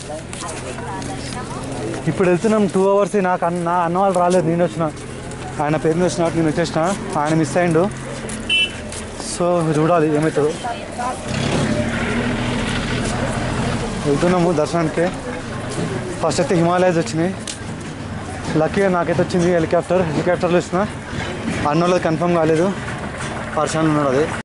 ఇప్పుడు వెళ్తున్నాం 2 hours. నాకు అన్న వాళ్ళు రాలేదు, నేను వచ్చిన. ఆయన పేరు వచ్చిన నేను వచ్చేసిన. ఆయన మిస్ అయ్యిండు. సో చూడాలి ఏమవుతుందో. వెళ్తున్నాము దర్శనానికి. ఫస్ట్ అయితే హిమాలయాస్ వచ్చినాయి. లక్కీగా నాకైతే వచ్చింది హెలికాప్టర్లో వచ్చిన. అన్నోళ్ళది కన్ఫర్మ్ కాలేదు. పర్సనల్ ఉన్నాడు అది.